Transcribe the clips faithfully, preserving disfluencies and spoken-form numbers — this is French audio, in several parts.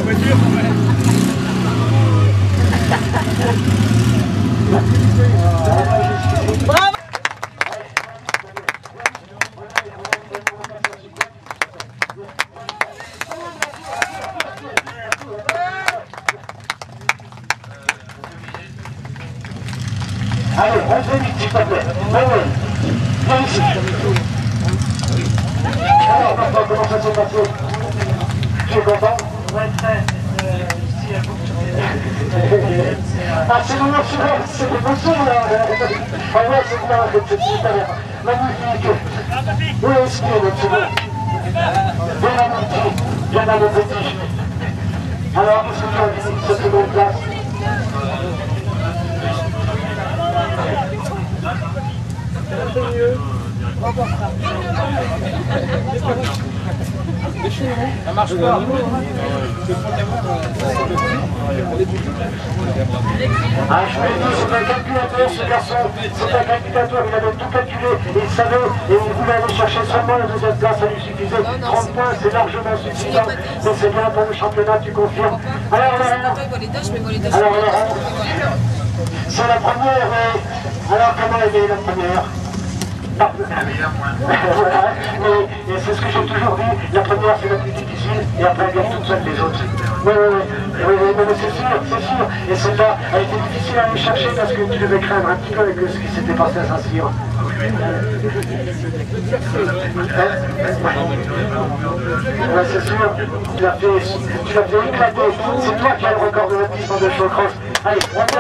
voiture. Bravo. Allez, on fait vite, s'il te plaît. Oui, oui. Viens ici. Alors, maintenant, comment ça s'est passé? Tu es content? Ouais, très. Ici, à beaucoup Ah, c'est bon, c'est l'émotion, là. Ah ouais, c'est bien, c'est super. Magnifique. Oui, c'est bien, c'est bon. Bien à mon petit, bien à mon petit. Alors, qu'est-ce que tu as dit, cette seconde place? Un peu mieux. Ça marche pas. Ah, je me dis, c'est un calculateur, ce garçon. C'est un calculateur, il avait tout calculé. Il savait, et il voulait aller chercher seulement la deuxième place. Ça lui suffisait. trente points, c'est largement suffisant. Mais c'est bien pour le championnat, tu confirmes. Alors, alors, alors, c'est la première. Mais... alors, comment elle est la première? Non. Voilà, et, et c'est ce que j'ai toujours dit, la première c'est la plus difficile et après elle vient toutes seules les autres. Oui, oui, oui, oui, oui, mais c'est sûr, c'est sûr. Et celle-là a été difficile à aller chercher parce que tu devais craindre un petit peu avec ce qui s'était passé à Saint-Cyr. Ouais, c'est sûr, tu l'as fait, tu l'as fait éclater. C'est toi qui as le record de la piste en deux chevaux cross. Allez, on va faire.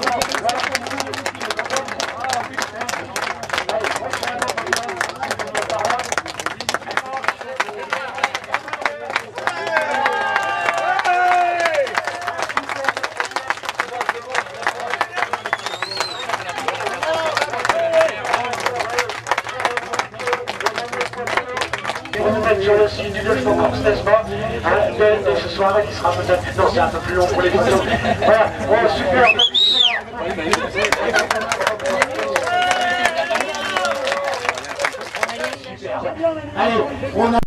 Sur le site du deux chevaux Corse Tesma, hein, de, de ce soir qui sera peut-être, non c'est un peu plus long pour les vidéos. Voilà, bon, super. Allez, on a...